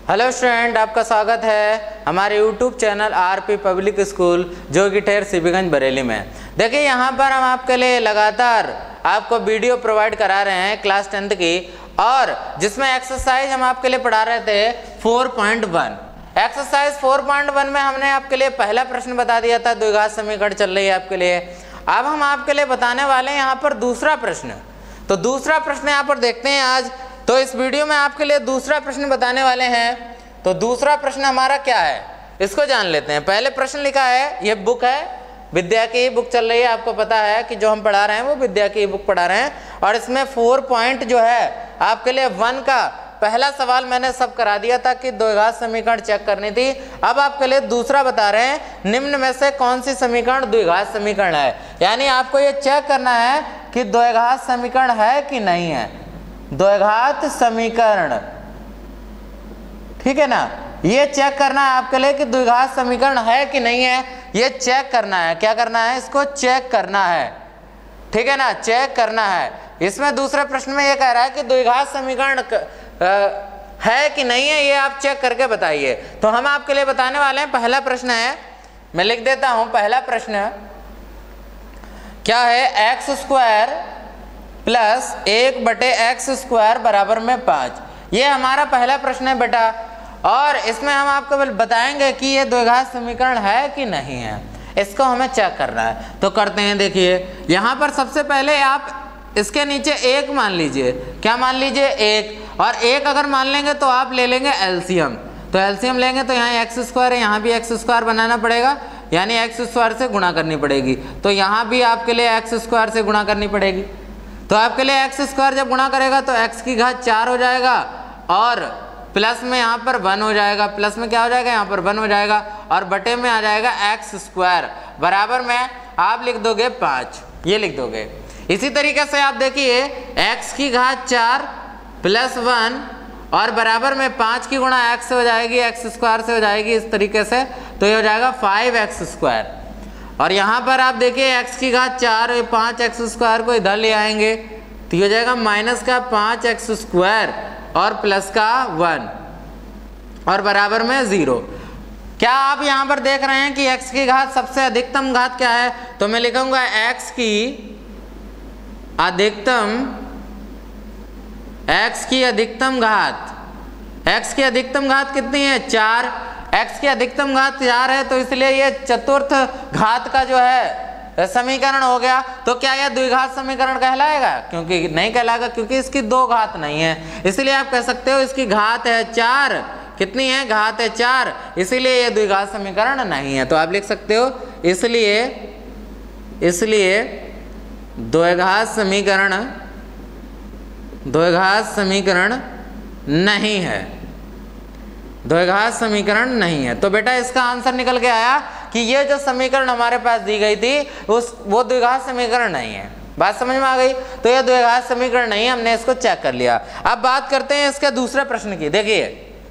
Hello student, आपका स्वागत है हमारे YouTube channel RP public school जो कि ठेर सीबीगंज बरेली में। देखिए यहाँ पर हम आपके लिए लगातार आपको वीडियो प्रोवाइड करा रहे हैं क्लास 10th की, और जिसमें एक्सरसाइज हम आपके लिए पढ़ा रहे थे 4.1। एक्सरसाइज 4.1 में हमने आपके लिए पहला प्रश्न बता दिया था, द्विघात समीकरण चल रही है आपके लिए। अब हम आपके लिए बताने वाले हैं यहाँ पर दूसरा प्रश्न। तो दूसरा प्रश्न यहाँ पर देखते हैं आज। तो इस वीडियो में आपके लिए दूसरा प्रश्न बताने वाले हैं। तो दूसरा प्रश्न हमारा क्या है, इसको जान लेते हैं। पहले प्रश्न लिखा है, ये बुक है, विद्या की ही बुक चल रही है। आपको पता है कि जो हम पढ़ा रहे हैं वो विद्या की ही बुक पढ़ा रहे हैं, और इसमें 4 पॉइंट जो है आपके लिए 1 का पहला सवाल मैंने सब करा दिया था कि द्विघात समीकरण चेक करनी थी। अब आपके लिए दूसरा बता रहे हैं, निम्न में से कौन सी समीकरण द्विघात समीकरण है। यानी आपको ये चेक करना है कि द्विघात समीकरण है कि नहीं है। द्विघात समीकरण, ठीक है ना, ये चेक करना है आपके लिए कि द्विघात समीकरण है कि नहीं है। ये चेक करना है, क्या करना है, इसको चेक करना है, ठीक है ना, चेक करना है। इसमें दूसरे प्रश्न में ये कह रहा है कि द्विघात समीकरण है कि नहीं है, ये आप चेक करके बताइए। तो हम आपके लिए बताने वाले हैं, पहला प्रश्न है, मैं लिख देता हूं। पहला प्रश्न क्या है, x square plus 1/x square बराबर में 5। ये हमारा पहला प्रश्न है बेटा, और इसमें हम आपको बताएंगे कि ये द्विघात समीकरण है कि नहीं है। इसको हमें चेक करना है। तो करते हैं। देखिए यहाँ पर सबसे पहले आप इसके नीचे 1 मान लीजिए। क्या मान लीजिए, 1। और 1 अगर मान लेंगे तो आप ले लेंगे एलसीएम। तो एलसीएम लेंगे तो यहाँ एक्स स्क्वायर है, यहाँ भी एक्स स्क्वायर बनाना पड़ेगा, यानी एक्स स्क्वायर से गुणा करनी पड़ेगी। तो यहाँ भी आपके लिए एक्स स्क्वायर से गुणा करनी पड़ेगी। तो आपके लिए एक्स स्क्वायर जब गुणा करेगा तो एक्स की घात 4 हो जाएगा, और प्लस में यहाँ पर 1 हो जाएगा। प्लस में क्या हो जाएगा, यहाँ पर 1 हो जाएगा, और बटे में आ जाएगा एक्स स्क्वायर बराबर में आप लिख दोगे 5, ये लिख दोगे। इसी तरीके से आप देखिए, एक्स की घात 4 प्लस 1 और बराबर में 5 की गुणा एक्स से हो जाएगी, एक्स स्क्वायर से हो जाएगी, इस तरीके से। तो ये हो जाएगा 5x स्क्वायर। और यहाँ पर आप देखिए x की घात 4 और 5x स्क्वायर को इधर ले आएंगे तो ये हो जाएगा माइनस का 5x स्क्वायर और प्लस का 1 और बराबर में 0। क्या आप यहाँ पर देख रहे हैं कि x की घात सबसे अधिकतम घात क्या है? तो मैं लिखूंगा x की अधिकतम घात। x की अधिकतम घात कितनी है, 4। x की अधिकतम घात 4 है, तो इसलिए ये चतुर्थ घात का जो है समीकरण हो गया। तो क्या यह द्विघात समीकरण कहलाएगा? क्योंकि नहीं कहलाएगा, क्योंकि इसकी 2 घात नहीं है। इसलिए आप कह सकते हो इसकी घात है 4। कितनी है, घात है 4, इसीलिए यह द्विघात समीकरण नहीं है। तो आप लिख सकते हो इसलिए द्विघात समीकरण नहीं है। द्विघात समीकरण नहीं है। तो बेटा इसका आंसर निकल के आया कि ये जो समीकरण हमारे पास दी गई थी वो द्विघात समीकरण नहीं है। बात समझ में आ गई? तो ये द्विघात समीकरण नहीं है, हमने इसको चेक कर लिया। अब बात करते हैं इसके दूसरे प्रश्न की। देखिए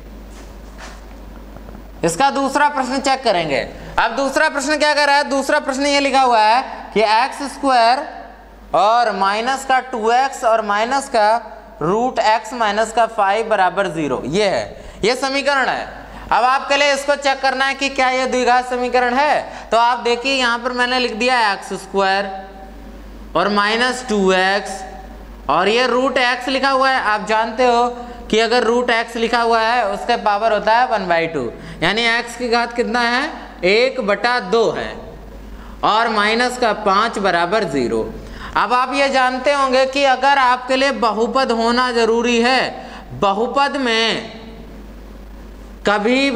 इसका दूसरा प्रश्न चेक करेंगे। अब दूसरा प्रश्न क्या कर रहा है, दूसरा प्रश्न ये लिखा हुआ है कि एक्स स्क्वायर और माइनस का 2x और माइनस का रूट x माइनस का 5 बराबर 0, ये है, ये समीकरण है। अब आपके लिए इसको चेक करना है कि क्या ये द्विघात समीकरण है। तो आप देखिए यहाँ पर मैंने लिख दिया एक्स स्क्वायर और माइनस 2x और ये रूट x लिखा हुआ है। आप जानते हो कि अगर रूट x लिखा हुआ है उसका पावर होता है 1/2, यानी x की घात कितना है, 1/2 है, और माइनस का 5 बराबर 0। अब आप ये जानते होंगे कि अगर आपके लिए बहुपद होना जरूरी है, बहुपद में कभी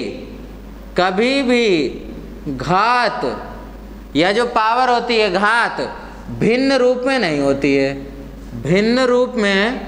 भी घात या जो पावर होती है घात भिन्न रूप में नहीं होती है, भिन्न रूप में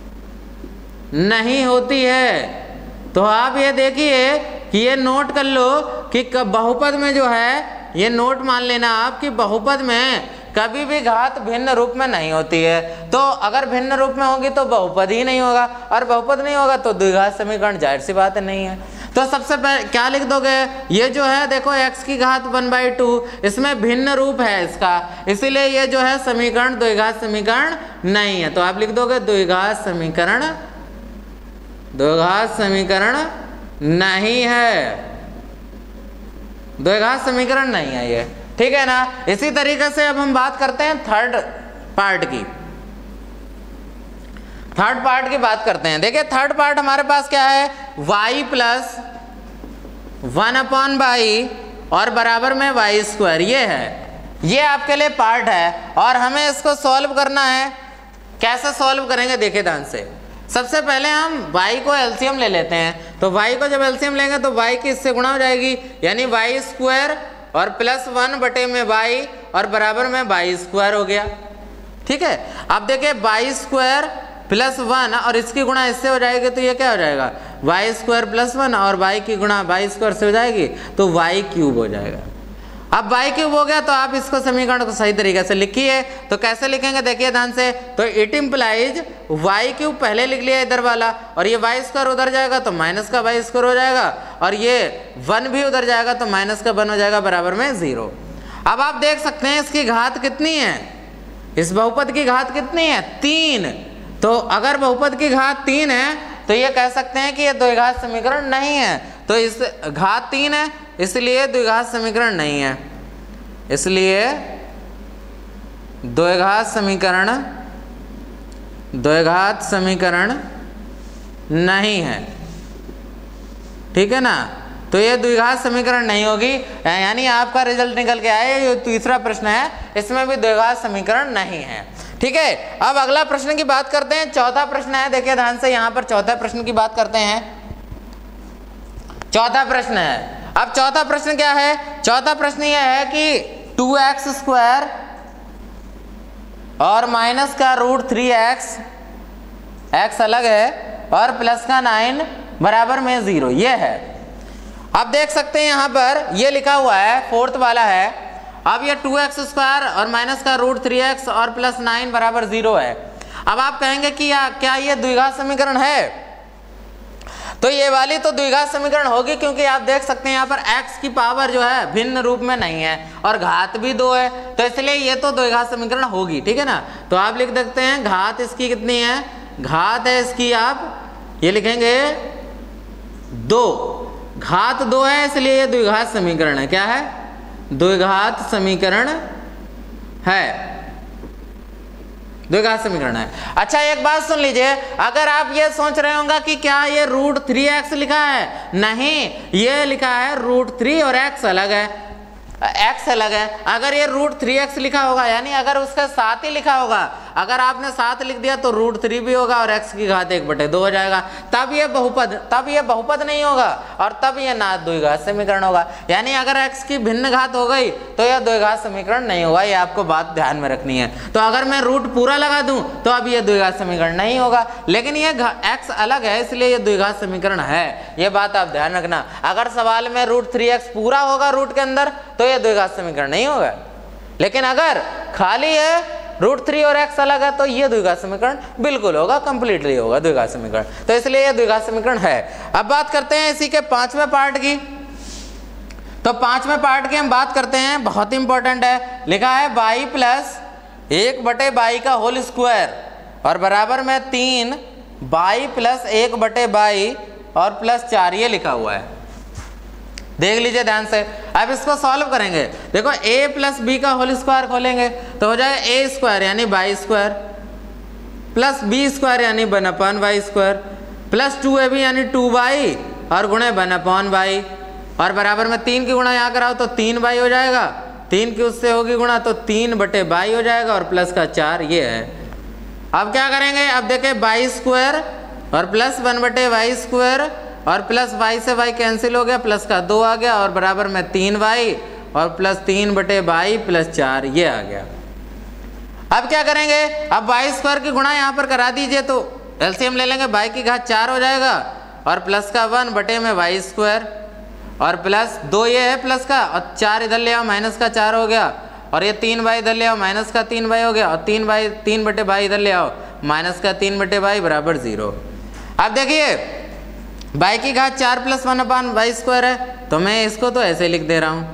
नहीं होती है। तो आप ये देखिए कि ये नोट कर लो कि बहुपद में जो है, ये नोट मान लेना आप कि बहुपद में कभी भी घात भिन्न रूप में नहीं होती है। तो अगर भिन्न रूप में होगी तो बहुपद ही नहीं होगा, और बहुपद नहीं होगा तो द्विघात समीकरण जाहिर सी बात नहीं है। तो सबसे पहले क्या लिख दोगे, ये जो है देखो x की घात 1/2, इसमें भिन्न रूप है इसका, इसीलिए ये जो है समीकरण द्विघात समीकरण नहीं है। तो आप लिख दोगे द्विघात समीकरण नहीं है, द्विघात समीकरण नहीं है ये, ठीक है ना। इसी तरीके से अब हम बात करते हैं थर्ड पार्ट की। थर्ड पार्ट की बात करते हैं। देखिए थर्ड पार्ट हमारे पास क्या है, y प्लस 1/y और बराबर में y², ये है, ये आपके लिए पार्ट है और हमें इसको सॉल्व करना है। कैसे सॉल्व करेंगे देखिए ध्यान से। सबसे पहले हम y को एलसीएम ले लेते हैं, तो y को जब एलसीएम लेंगे तो y की इससे गुणा हो जाएगी, यानी y² और प्लस 1 में y और बराबर में y² हो गया, ठीक है। अब देखिए y² प्लस 1 और इसकी गुणा इससे हो जाएगी तो ये क्या हो जाएगा, y² प्लस 1 और y की गुणा y² से हो जाएगी तो y³ हो जाएगा। अब y³ हो गया तो आप इसको समीकरण को सही तरीके से लिखिए। तो कैसे लिखेंगे देखिए ध्यान से। तो इट इम्प्लाइज y³ पहले लिख लिया इधर वाला, और ये y² उधर जाएगा तो माइनस का y² हो जाएगा, और ये 1 भी उधर जाएगा तो माइनस का 1 हो जाएगा, बराबर में 0। अब आप देख सकते हैं इसकी घात कितनी है, इस बहुपद की घात कितनी है, 3। तो अगर बहुपद की घात 3 है तो ये कह सकते हैं कि ये द्विघात समीकरण नहीं है। तो इस घात 3 है इसलिए द्विघात समीकरण नहीं है, इसलिए द्विघात समीकरण नहीं है, ठीक है ना। तो ये द्विघात समीकरण नहीं होगी, यानी आपका रिजल्ट निकल के आए ये तीसरा प्रश्न है, इसमें भी द्विघात समीकरण नहीं है, ठीक है। अब अगला प्रश्न की बात करते हैं। चौथा प्रश्न है, देखिए ध्यान से, यहां पर चौथा प्रश्न की बात करते हैं। चौथा प्रश्न है। अब चौथा प्रश्न क्या है, चौथा प्रश्न यह है कि 2x² और माइनस का √3x, x अलग है, और प्लस का 9 बराबर में 0, ये है। अब देख सकते हैं यहां पर ये लिखा हुआ है, फोर्थ वाला है। अब ये 2x² और माइनस का √3x और प्लस 9 बराबर 0 है। अब आप कहेंगे कि क्या ये द्विघात समीकरण है, तो ये वाली तो द्विघात समीकरण होगी, क्योंकि आप देख सकते हैं यहाँ पर x की पावर जो है भिन्न रूप में नहीं है और घात भी 2 है, तो इसलिए ये तो द्विघात समीकरण होगी, ठीक है ना। तो आप लिख सकते हैं घात इसकी कितनी है, घात है इसकी, आप ये लिखेंगे 2, घात 2 है, इसलिए ये द्विघात समीकरण है। क्या है, द्विघात समीकरण है, द्विघात समीकरण है। अच्छा एक बात सुन लीजिए, अगर आप ये सोच रहे होंगे कि क्या ये √3x लिखा है, नहीं, ये लिखा है √3 और x अलग है, x अलग है। अगर ये √3x लिखा होगा, यानी अगर उसका साथ ही लिखा होगा, अगर आपने साथ लिख दिया तो √3 भी होगा और x की घात 1/2 हो जाएगा, तब ये बहुपद नहीं होगा और तब ये ना द्विघात समीकरण होगा। यानी अगर x की भिन्न घात हो गई तो यह द्विघात समीकरण नहीं होगा, ये आपको बात ध्यान में रखनी है। तो अगर मैं रूट पूरा लगा दूं तो अब ये द्विघात समीकरण नहीं होगा, लेकिन ये x अलग है इसलिए ये द्विघात समीकरण है, ये बात आप ध्यान रखना। अगर सवाल में √3x पूरा होगा रूट के अंदर तो ये द्विघात समीकरण नहीं होगा, लेकिन अगर खाली है √3 और x अलग है तो ये द्विघात समीकरण बिल्कुल होगा, कंप्लीटली होगा द्विघात समीकरण, तो इसलिए ये द्विघात समीकरण है। अब बात करते हैं इसी के 5वें पार्ट की। तो 5वें पार्ट की हम बात करते हैं, बहुत इंपॉर्टेंट है। लिखा है y प्लस 1/y का होल स्क्वायर और बराबर में 3y प्लस 1/y और प्लस 4, ये लिखा हुआ है, देख लीजिए ध्यान से। अब इसको सॉल्व करेंगे। देखो a प्लस b का होल स्क्वायर खोलेंगे तो हो जाएगा a² यानी y² प्लस b² यानी 1/y² प्लस 2ab यानी 2y और गुणे 1/y और बराबर में 3 की गुणा यहाँ कराओ तो 3y हो जाएगा, 3 की उससे होगी गुणा तो 3/y हो जाएगा और प्लस का 4, ये है। अब क्या करेंगे, अब देखें y² और प्लस 1/y² और प्लस y से y कैंसिल हो गया, प्लस का 2 आ गया और बराबर में 3y और प्लस 3/y प्लस 4, ये आ गया। अब क्या करेंगे, अब y² की गुणा यहाँ पर करा दीजिए तो एलसीएम ले लेंगे, y की घात 4 हो जाएगा और प्लस का 1/y² और प्लस 2 ये है प्लस का, और 4 इधर ले आओ माइनस का 4 हो गया, और ये 3y इधर ले आओ माइनस का 3y हो गया, और 3/y इधर ले आओ माइनस का 3/y बराबर 0। अब देखिए y की घात 4 प्लस 1/y² है, तो मैं इसको तो ऐसे लिख दे रहा हूं,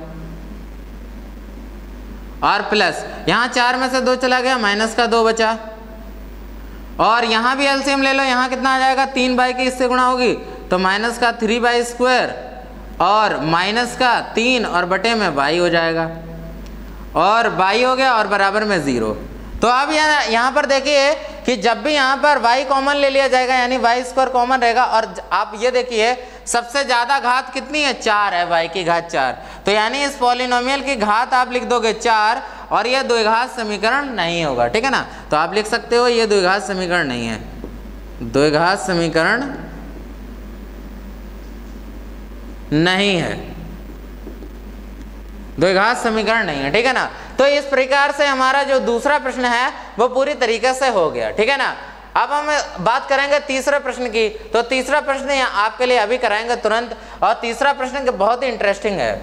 और प्लस यहाँ 4 में से 2 चला गया, माइनस का 2 बचा, और यहाँ भी एलसीएम ले लो, यहाँ कितना आ जाएगा, 3y की इससे गुणा होगी तो माइनस का 3/² और माइनस का 3 और बटे में y हो जाएगा, और y हो गया और बराबर में 0। तो अब यहाँ पर देखिए कि जब भी यहाँ पर y कॉमन ले लिया जाएगा यानी y² कॉमन रहेगा, और आप ये देखिए सबसे ज़्यादा घात कितनी है, 4 है, y की घात 4। तो यानी इस पॉलिनोमियल की घात आप लिख दोगे 4 और यह द्विघात समीकरण नहीं होगा, ठीक है ना। तो आप लिख सकते हो ये द्विघात समीकरण नहीं है, द्विघात समीकरण नहीं है, द्विघात समीकरण नहीं है, ठीक है ना। तो इस प्रकार से हमारा जो दूसरा प्रश्न है वो पूरी तरीके से हो गया, ठीक है ना। अब हम बात करेंगे तीसरे प्रश्न की। तो तीसरा प्रश्न यहाँ आपके लिए अभी कराएंगे तुरंत, और तीसरा प्रश्न बहुत ही इंटरेस्टिंग है।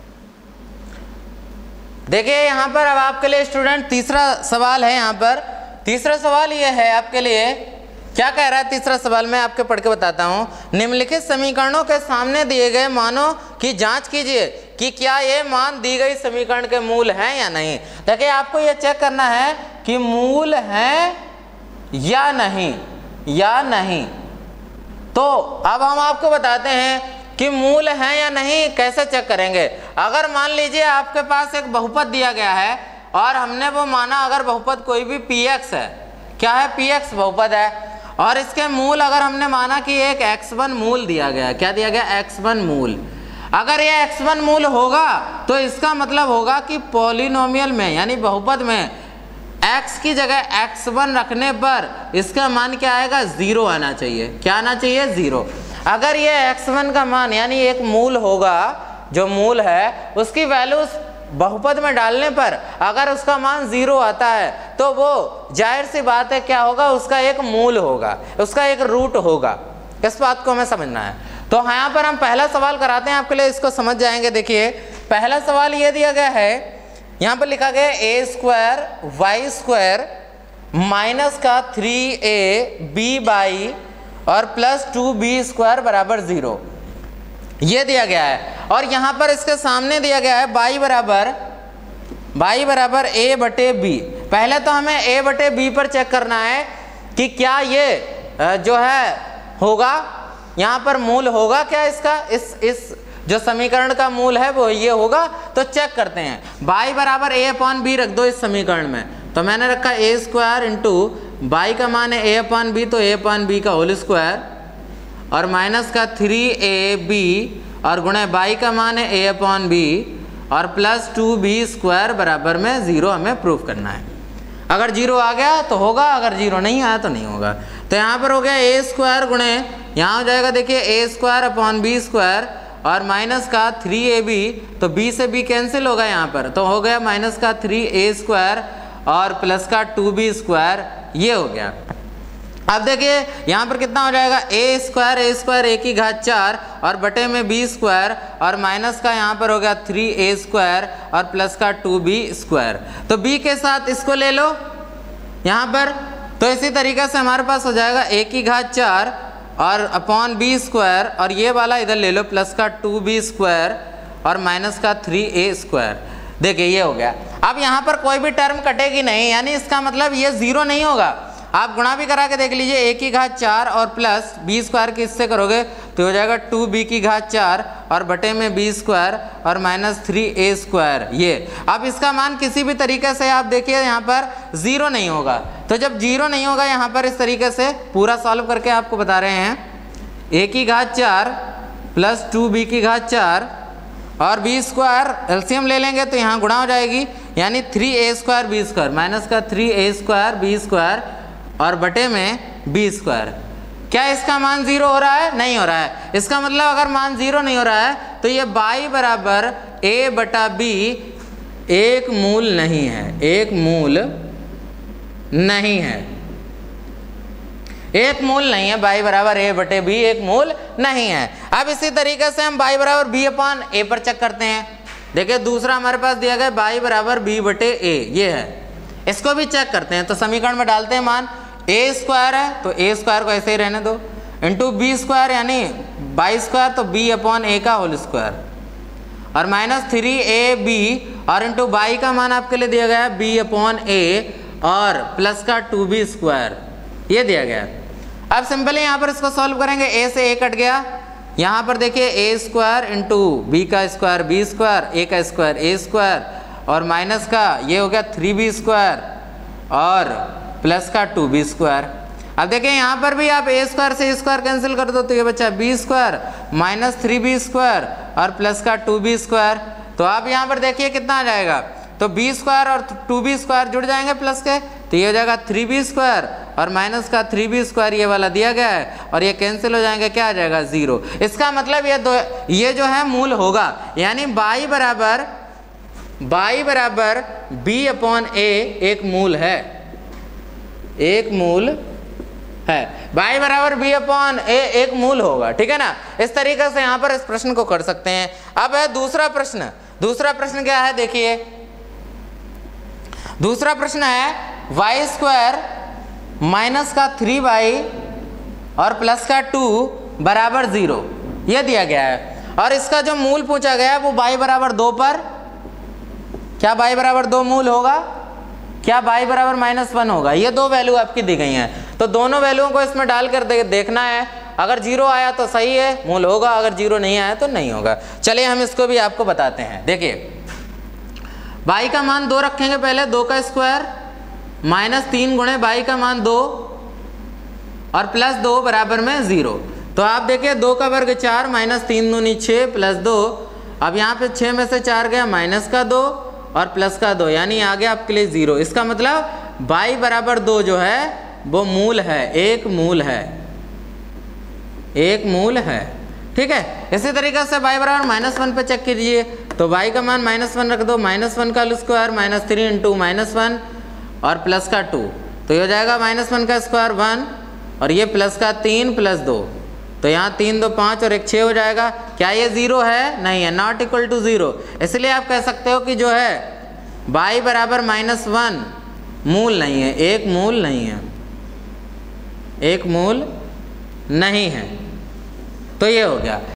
देखिए यहाँ पर अब आपके लिए स्टूडेंट तीसरा सवाल है। यहाँ पर तीसरा सवाल ये है आपके लिए, क्या कह रहा है तीसरा सवाल, मैं आपके पढ़ के बताता हूँ। निम्नलिखित समीकरणों के सामने दिए गए मानों की जांच कीजिए कि क्या ये मान दी गई समीकरण के मूल हैं या नहीं। देखिए आपको ये चेक करना है कि मूल हैं या नहीं। तो अब हम आपको बताते हैं कि मूल हैं या नहीं कैसे चेक करेंगे। अगर मान लीजिए आपके पास एक बहुपद दिया गया है और हमने वो माना, अगर बहुपद कोई भी px है, क्या है, px बहुपद है, और इसके मूल अगर हमने माना कि एक x1 मूल दिया गया, क्या दिया गया, x1 मूल। अगर ये x1 मूल होगा तो इसका मतलब होगा कि पॉलिनोमियल में यानी बहुपद में x की जगह x1 रखने पर इसका मान क्या आएगा, 0 आना चाहिए। क्या आना चाहिए, 0। अगर ये x1 का मान यानी एक मूल होगा, जो मूल है उसकी वैल्यू उस बहुपद में डालने पर अगर उसका मान 0 आता है तो वो जाहिर सी बात है क्या होगा, उसका एक मूल होगा, उसका एक रूट होगा। इस बात को हमें समझना है। तो यहाँ पर हम पहला सवाल कराते हैं आपके लिए, इसको समझ जाएंगे। देखिए पहला सवाल ये दिया गया है, यहाँ पर लिखा गया a² y² माइनस का 3ab और प्लस 2b² बराबर 0, ये दिया गया है। और यहाँ पर इसके सामने दिया गया है y बराबर a/b। पहले तो हमें a/b पर चेक करना है कि क्या ये जो है होगा, यहाँ पर मूल होगा क्या इसका, इस जो समीकरण का मूल है वो ये होगा। तो चेक करते हैं, y बराबर a/b रख दो इस समीकरण में। तो मैंने रखा a² इंटू y का मान है a/b, तो a/b का होल स्क्वायर और माइनस का 3ab और गुणे y का मान है a/b और प्लस 2b² बराबर में 0 हमें प्रूफ करना है। अगर 0 आ गया तो होगा, अगर 0 नहीं आया तो नहीं होगा। तो यहाँ पर हो गया a² गुणे, यहाँ हो जाएगा देखिए a²/b² और माइनस का 3ab, तो b से b कैंसिल होगा यहाँ पर, तो हो गया माइनस का 3a² और प्लस का 2b², ये हो गया। अब देखिए यहाँ पर कितना हो जाएगा, a² a की घात 4 और बटे में b² और माइनस का यहाँ पर हो गया 3a² और प्लस का 2b²। तो b के साथ इसको ले लो यहाँ पर, तो इसी तरीके से हमारे पास हो जाएगा a की घात 4 और अपॉन b² और ये वाला इधर ले लो प्लस का 2b² और माइनस का 3a²। देखिए ये हो गया। अब यहाँ पर कोई भी टर्म कटेगी नहीं, यानी इसका मतलब ये 0 नहीं होगा। आप गुणा भी करा के देख लीजिए, a की घात 4 और प्लस b² किससे करोगे तो हो जाएगा 2b की घात 4 और बटे में b² और माइनस 3a²। ये अब इसका मान किसी भी तरीके से आप देखिए यहाँ पर 0 नहीं होगा। तो जब 0 नहीं होगा यहाँ पर इस तरीके से पूरा सॉल्व करके आपको बता रहे हैं, a की घात 4 प्लस 2b की घात 4 और b² एलसीएम ले लेंगे तो यहाँ गुणा हो जाएगी, यानी 3a² b² माइनस का 3a² b² और बटे में b²। क्या इसका मान 0 हो रहा है, नहीं हो रहा है। इसका मतलब अगर मान 0 नहीं हो रहा है तो ये y बराबर a/b एक मूल नहीं है, एक मूल नहीं है, एक मूल नहीं है। y बराबर a/b एक मूल नहीं है। अब इसी तरीके से हम y बराबर b/a पर चेक करते हैं। देखिए दूसरा हमारे पास दिया गया y बराबर b/a, ये है, इसको भी चेक करते हैं। तो समीकरण में डालते हैं मान, a² है तो a² को ऐसे ही रहने दो, इंटू b² यानी y² तो b/a का होल स्क्वायर और माइनस 3ab और इंटू y का मान आपके लिए दिया गया है b/a और प्लस का 2b², ये दिया गया है। अब सिंपली यहाँ पर इसको सॉल्व करेंगे, a से a कट गया यहाँ पर देखिए ए स्क्वायर इंटू बी का स्क्वायर बी स्क्वायर, ए का स्क्वायर ए स्क्वायर, और माइनस का ये हो गया 3b स्क्वायर और प्लस का 2b स्क्वायर। अब देखिए यहाँ पर भी आप ए स्क्वायर से स्क्वायर कैंसिल कर दो तो ये बच्चा B square minus 3b square और प्लस का 2b स्क्वायर। तो आप यहाँ पर देखिए कितना आ जाएगा, तो b स्क्वायर और 2b स्क्वायर जुड़ जाएंगे प्लस के, तो ये हो जाएगा 3b स्क्वायर और माइनस का 3b स्क्वायर ये वाला दिया गया है और ये कैंसिल हो जाएंगे, क्या आ जाएगा 0। इसका मतलब ये जो है मूल होगा, यानी y बराबर b अपॉन a एक मूल है, एक मूल है। y बराबर b अपॉन a एक मूल होगा, ठीक है ना। इस तरीके से यहाँ पर इस प्रश्न को कर सकते हैं। अब है दूसरा प्रश्न। दूसरा प्रश्न क्या है, देखिए दूसरा प्रश्न है y स्क्वायर माइनस का 3y और प्लस का 2 बराबर 0, यह दिया गया है और इसका जो मूल पूछा गया है वो y बराबर 2 पर, क्या y बराबर 2 मूल होगा, क्या y बराबर -1 होगा। ये दो वैल्यू आपकी दी गई हैं, तो दोनों वैल्यूओं को इसमें डाल कर देखना है। अगर 0 आया तो सही है, मूल होगा, अगर 0 नहीं आया तो नहीं होगा। चलिए हम इसको भी आपको बताते हैं। देखिए y का मान 2 रखेंगे पहले, 2 का स्क्वायर माइनस 3 गुणे y का मान 2 और प्लस 2 बराबर में 0। तो आप देखिए 2 का वर्ग 4 माइनस 3 दूनी 6 प्लस 2, अब यहाँ पे 6 में से 4 गया माइनस का 2 और प्लस का 2, यानी आ गया आपके लिए 0। इसका मतलब y बराबर 2 जो है वो मूल है, एक मूल है, एक मूल है, ठीक है। इसी तरीके से y बराबर -1 पे चेक कीजिए, तो y का मान -1 रख दो, -1 का स्क्वायर -3 इंटू -1 और प्लस का 2, तो ये हो जाएगा -1 का स्क्वायर 1 और ये प्लस का 3 प्लस 2, तो यहाँ 3 2 5 और 1 6 हो जाएगा। क्या ये 0 है, नहीं है, नॉट इक्वल टू 0। इसलिए आप कह सकते हो कि जो है y बराबर -1 मूल नहीं है, एक मूल नहीं है, एक मूल नहीं है। तो ये हो गया।